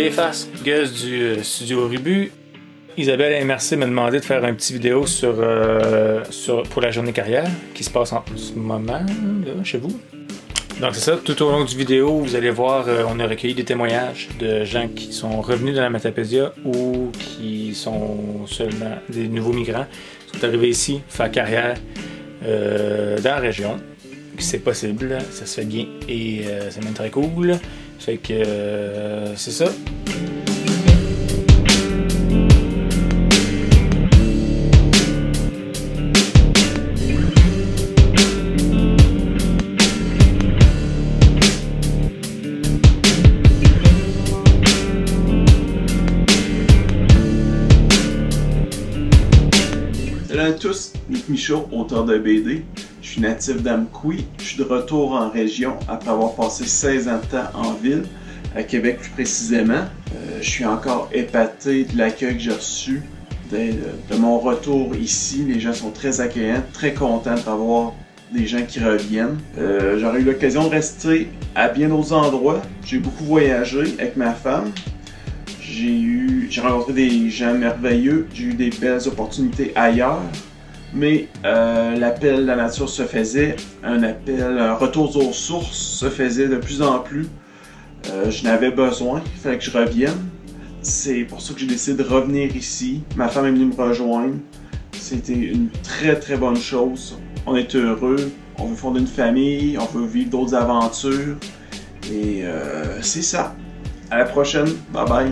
Salut les faces, Gus du Studio Rubu. Isabelle et MRC m'a demandé de faire un petit vidéo pour la journée carrière qui se passe en ce moment, là, chez vous. Donc c'est ça, tout au long du vidéo, vous allez voir, on a recueilli des témoignages de gens qui sont revenus de la Matapédia ou qui sont seulement des nouveaux migrants, qui sont arrivés ici, faire carrière dans la région. C'est possible, ça se fait bien et c'est même très cool. Fait que c'est ça. Salut à tous, Nick Michaud, auteur de BD. Je suis natif d'Amqui. Je suis de retour en région après avoir passé 16 ans de temps en ville, à Québec plus précisément. Je suis encore épaté de l'accueil que j'ai reçu de mon retour ici. Les gens sont très accueillants, très contents d'avoir des gens qui reviennent. J'aurais eu l'occasion de rester à bien d'autres endroits. J'ai beaucoup voyagé avec ma femme. J'ai rencontré des gens merveilleux, j'ai eu des belles opportunités ailleurs, mais l'appel de la nature se faisait, un retour aux sources se faisait de plus en plus. Je n'avais besoin, il fallait que je revienne. C'est pour ça que j'ai décidé de revenir ici. Ma femme est venue me rejoindre. C'était une très très bonne chose. On est heureux, on veut fonder une famille, on veut vivre d'autres aventures. Et c'est ça. À la prochaine, bye bye.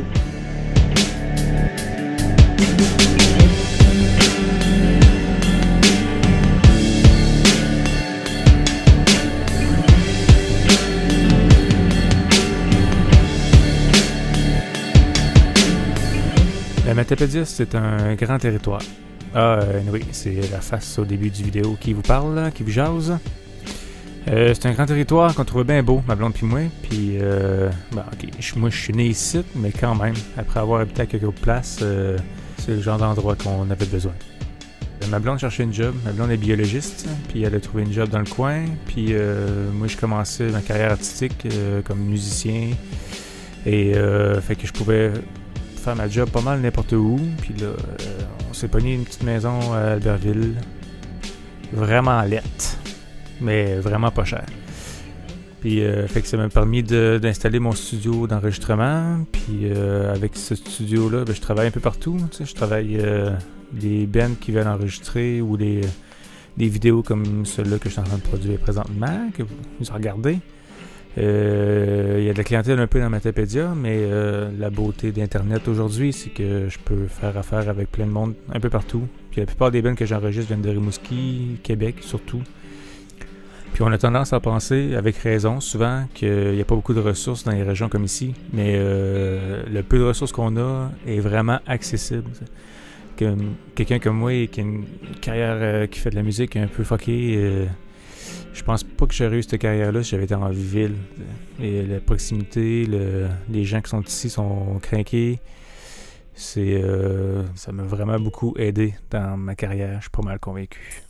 La Matapédia, c'est un grand territoire. Oui, c'est la face au début du vidéo qui vous parle, qui vous jase. C'est un grand territoire qu'on trouve bien beau, ma blonde puis moi. Puis, moi je suis né ici, mais quand même, après avoir habité à quelques autres places, c'est le genre d'endroit qu'on avait besoin. Ma blonde cherchait une job, ma blonde est biologiste, puis elle a trouvé une job dans le coin. Puis moi je commençais ma carrière artistique comme musicien. Et fait que je pouvais faire ma job pas mal n'importe où. Puis là, on s'est pogné une petite maison à Albertville. Vraiment laite, mais vraiment pas cher. Puis fait que ça m'a permis d'installer mon studio d'enregistrement. Puis avec ce studio-là, je travaille un peu partout. Tu sais, je travaille des bands qui veulent enregistrer ou des vidéos comme celle-là que je suis en train de produire présentement, que vous regardez. Il y a de la clientèle un peu dans Matapédia, mais la beauté d'Internet aujourd'hui, c'est que je peux faire affaire avec plein de monde un peu partout. Puis la plupart des bands que j'enregistre viennent de Rimouski, Québec surtout. Puis on a tendance à penser, avec raison, souvent qu'il n'y a pas beaucoup de ressources dans les régions comme ici, mais le peu de ressources qu'on a est vraiment accessible. Quelqu'un comme moi qui a une carrière qui fait de la musique un peu fuckée, je pense pas que j'aurais eu cette carrière-là si j'avais été en ville. Et la proximité, les gens qui sont ici sont crinqués. Ça m'a vraiment beaucoup aidé dans ma carrière, je suis pas mal convaincu.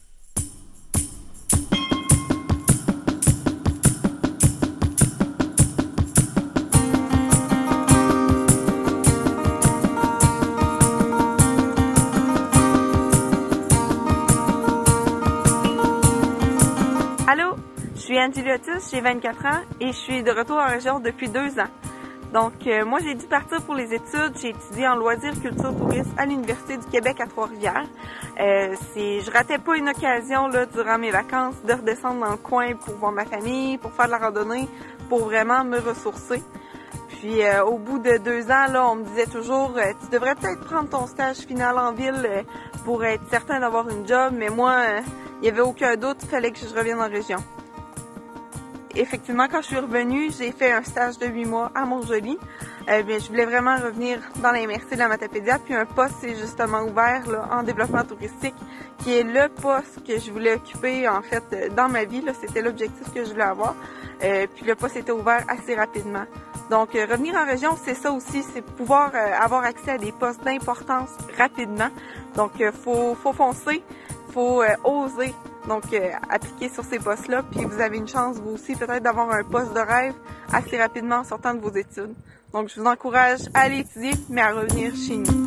Allô, je suis Angie Lotus, j'ai 24 ans et je suis de retour en région depuis 2 ans. Donc moi j'ai dû partir pour les études, j'ai étudié en loisirs, culture, tourisme à l'Université du Québec à Trois-Rivières. Je ratais pas une occasion là, durant mes vacances de redescendre dans le coin pour voir ma famille, pour faire de la randonnée, pour vraiment me ressourcer. Puis au bout de 2 ans, là, on me disait toujours tu devrais peut-être prendre ton stage final en ville pour être certain d'avoir une job, mais moi il n'y avait aucun doute, il fallait que je revienne en région. Effectivement, quand je suis revenue, j'ai fait un stage de 8 mois à Mont-Joli. Je voulais vraiment revenir dans la MRC de la Matapédia, puis un poste s'est justement ouvert là, en développement touristique, qui est le poste que je voulais occuper en fait dans ma vie. C'était l'objectif que je voulais avoir. Puis le poste était ouvert assez rapidement. Donc revenir en région, c'est ça aussi, c'est pouvoir avoir accès à des postes d'importance rapidement. Donc faut foncer. faut oser donc appliquer sur ces postes-là, puis vous avez une chance vous aussi peut-être d'avoir un poste de rêve assez rapidement en sortant de vos études. Donc, je vous encourage à aller étudier, mais à revenir chez nous.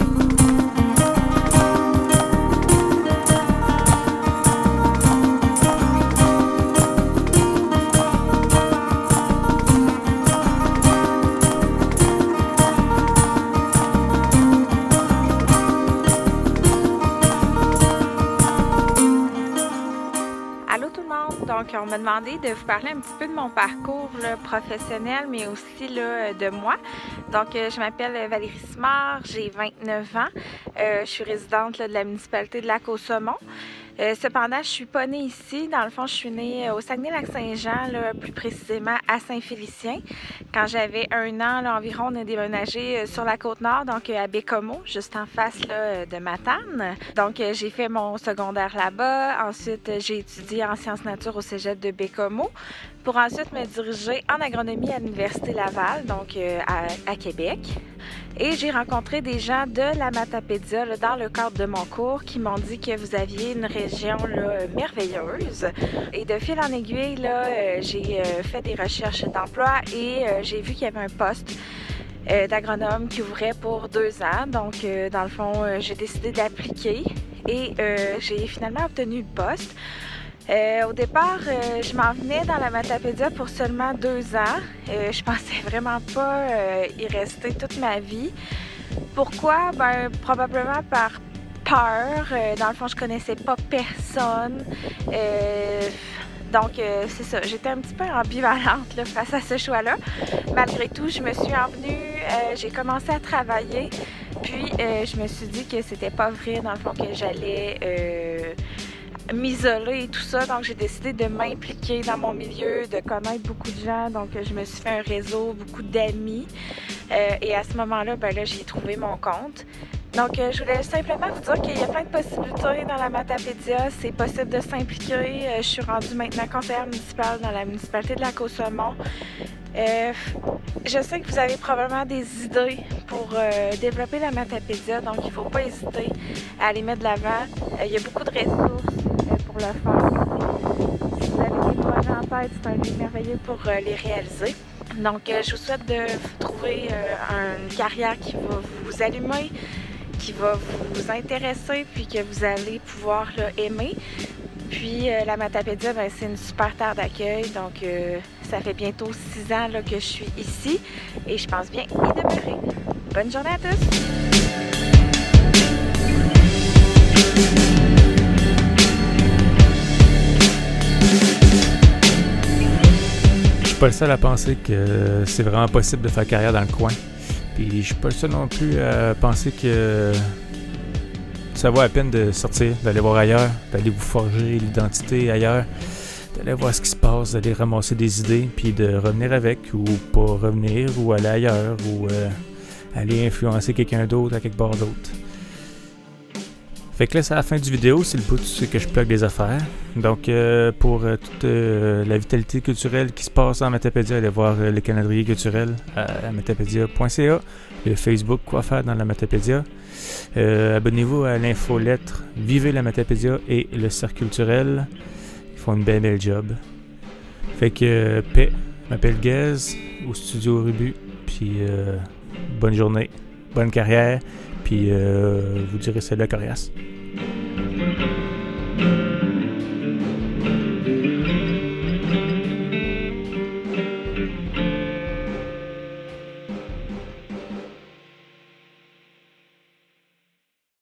Allô tout le monde! Donc, on m'a demandé de vous parler un petit peu de mon parcours là, professionnel, mais aussi là, de moi. Donc, je m'appelle Valérie Simard, j'ai 29 ans. Je suis résidente là, de la municipalité de Lac-aux-Saumons. Cependant, je suis pas née ici. Dans le fond, je suis née au Saguenay-Lac-Saint-Jean, plus précisément à Saint-Félicien. Quand j'avais 1 an là, environ, on a déménagé sur la Côte-Nord, donc à Bécomo, juste en face là, de Matane. Donc, j'ai fait mon secondaire là-bas. Ensuite, j'ai étudié en sciences nature au cégep de Bécomo pour ensuite me diriger en agronomie à l'Université Laval, donc à Québec. Et j'ai rencontré des gens de la Matapédia là, dans le cadre de mon cours qui m'ont dit que vous aviez une région là, merveilleuse. Et de fil en aiguille, j'ai fait des recherches d'emploi et j'ai vu qu'il y avait un poste d'agronome qui ouvrait pour 2 ans. Donc, dans le fond, j'ai décidé d'appliquer et j'ai finalement obtenu le poste. Au départ, je m'en venais dans la Matapédia pour seulement 2 ans. Je pensais vraiment pas y rester toute ma vie. Pourquoi? Ben, probablement par peur. Dans le fond, je connaissais pas personne. Donc, c'est ça. J'étais un petit peu ambivalente là, face à ce choix-là. Malgré tout, je me suis envenue, j'ai commencé à travailler. Puis, je me suis dit que c'était pas vrai, dans le fond, que j'allais m'isoler et tout ça, donc j'ai décidé de m'impliquer dans mon milieu, de connaître beaucoup de gens, donc je me suis fait un réseau, beaucoup d'amis et à ce moment-là, ben là, j'ai trouvé mon compte. Donc, je voulais simplement vous dire qu'il y a plein de possibilités dans la Matapédia, c'est possible de s'impliquer. Je suis rendue maintenant conseillère municipale dans la municipalité de Lac-aux-Saumons. Je sais que vous avez probablement des idées pour développer la Matapédia, donc il ne faut pas hésiter à aller mettre de l'avant. Il y a beaucoup de ressources pour le faire. Si vous avez des projets en tête, c'est un lieu merveilleux pour les réaliser. Donc, je vous souhaite de trouver une carrière qui va vous allumer, qui va vous intéresser, puis que vous allez pouvoir là, aimer. Puis la Matapédia, ben, c'est une super terre d'accueil, donc ça fait bientôt 6 ans là, que je suis ici et je pense bien y demeurer. Bonne journée à tous! Je suis pas le seul à penser que c'est vraiment possible de faire carrière dans le coin. Puis je suis pas le seul non plus à penser que ça vaut la peine de sortir, d'aller voir ailleurs, d'aller vous forger l'identité ailleurs, d'aller voir ce qui se passe, d'aller ramasser des idées, puis de revenir avec, ou pas revenir, ou aller ailleurs, ou aller influencer quelqu'un d'autre à quelque part d'autre. Fait que là, c'est la fin du vidéo, c'est le bout que je plug des affaires. Donc, pour toute la vitalité culturelle qui se passe en Matapédia, allez voir le calendrier culturel à matapédia.ca, le Facebook Quoi faire dans la Matapédia. Abonnez-vous à l'infolettre Vivez la Matapédia et le Cercle culturel. Ils font une belle job. Fait que, paix, je m'appelle Gaz, au studio Rubu, puis bonne journée, bonne carrière. Puis vous direz salut à Corias.